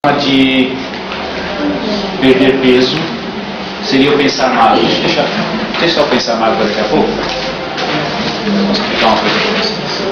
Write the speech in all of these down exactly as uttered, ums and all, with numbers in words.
De perder peso seria eu pensar magro. Deixa, deixa eu pensar magro daqui a pouco. Vou explicar uma coisa para vocês.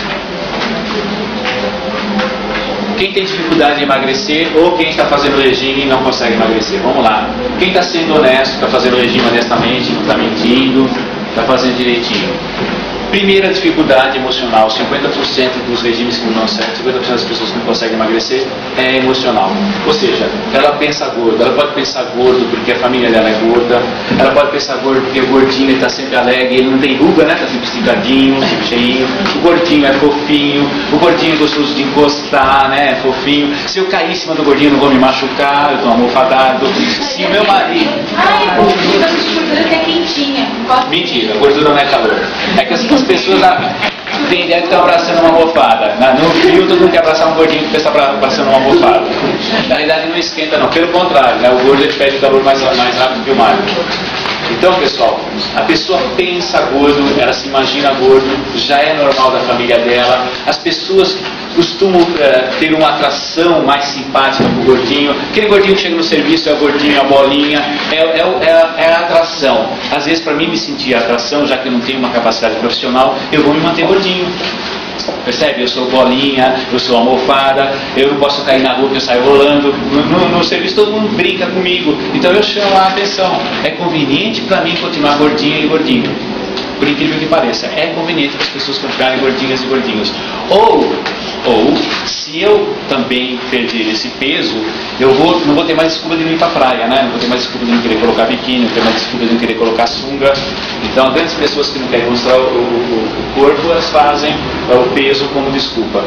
Quem tem dificuldade de emagrecer ou quem está fazendo regime e não consegue emagrecer? Vamos lá. Quem está sendo honesto, está fazendo regime honestamente, não está mentindo, está fazendo direitinho. Primeira dificuldade emocional, cinquenta por cento dos regimes que não dão certo, cinquenta por cento das pessoas que não conseguem emagrecer é emocional. Ou seja, ela pensa gordo, ela pode pensar gordo porque a família dela é gorda, ela pode pensar gordo porque o gordinho está sempre alegre, ele não tem ruga, né? Está sempre esticadinho, sempre cheinho, o gordinho é fofinho, o gordinho é gostoso de encostar, né? É fofinho. Se eu cair em cima do gordinho não vou me machucar, eu estou almofadado. Se o meu marido... Ai, a gordura que é quentinha. Mentira, a gordura não é calor. É que as pessoas têm ideia de estar abraçando uma almofada. No frio, todo mundo quer abraçar um gordinho que está abraçando uma almofada. Na realidade, não esquenta, não. Pelo contrário, né? O gordo ele perde o calor mais, mais rápido que o magro. Então, pessoal, a pessoa pensa gordo, ela se imagina gordo, já é normal da família dela. As pessoas costumam uh, ter uma atração mais simpática para o gordinho. Aquele gordinho que chega no serviço é o gordinho, a bolinha, é, é, é, é a atração. Às vezes, para mim me sentir atração, já que eu não tenho uma capacidade profissional, eu vou me manter gordinho. Percebe? Eu sou bolinha, eu sou almofada, eu não posso cair na rua que eu saio rolando. No, no, no serviço todo mundo brinca comigo, então eu chamo a atenção. É conveniente para mim continuar gordinha e gordinho. Por incrível que pareça, é conveniente para as pessoas continuarem gordinhas e gordinhos. Ou, ou, se eu também perder esse peso, eu vou, não vou ter mais desculpa de não ir para a praia, né? Não vou ter mais desculpa de não querer colocar biquíni, não vou ter mais desculpa de não querer colocar sunga. Então, grandes pessoas que não querem mostrar o, o, o corpo, elas fazem o peso como desculpa.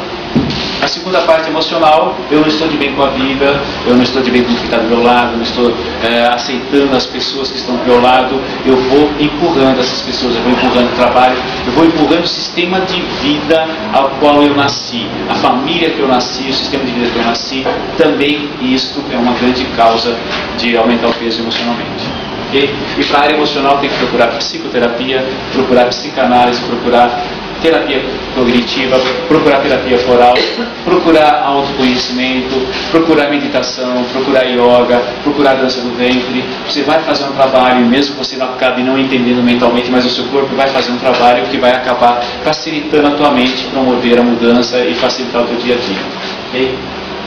A segunda parte emocional, eu não estou de bem com a vida, eu não estou de bem com o que está do meu lado, eu não estou é, aceitando as pessoas que estão do meu lado, eu vou empurrando essas pessoas, eu vou empurrando o trabalho, eu vou empurrando o sistema de vida ao qual eu nasci, a família que eu nasci, o sistema de vida que eu nasci, também isto é uma grande causa de aumentar o peso emocionalmente. Okay? E para a área emocional tem que procurar psicoterapia, procurar psicanálise, procurar terapia cognitiva, procurar terapia floral, procurar autoconhecimento, procurar meditação, procurar yoga, procurar dança do ventre. Você vai fazer um trabalho, mesmo que você não acabe não entendendo mentalmente, mas o seu corpo vai fazer um trabalho que vai acabar facilitando a tua mente, promover a mudança e facilitar o teu dia a dia. Okay?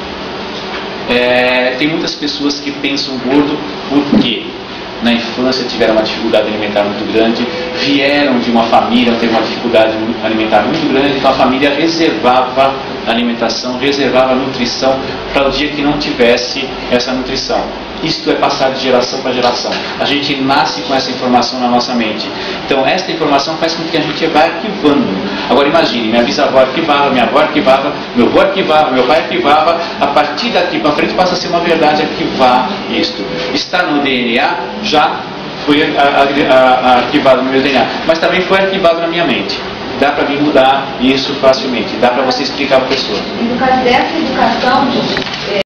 É, tem muitas pessoas que pensam gordo porque na infância tiveram uma dificuldade alimentar muito grande, vieram de uma família, teve uma dificuldade alimentar muito grande, então a família reservava alimentação, reservava nutrição para o dia que não tivesse essa nutrição. Isto é passado de geração para geração. A gente nasce com essa informação na nossa mente. Então esta informação faz com que a gente vá arquivando. Agora imagine, minha bisavó arquivava, minha avó arquivava, meu avô arquivava, meu pai arquivava. A partir daqui para frente passa a ser uma verdade arquivar isto. Está no D N A, já foi arquivado no meu D N A, mas também foi arquivado na minha mente. Dá para mim mudar isso facilmente, dá para você explicar para a pessoa. No caso dessa educação,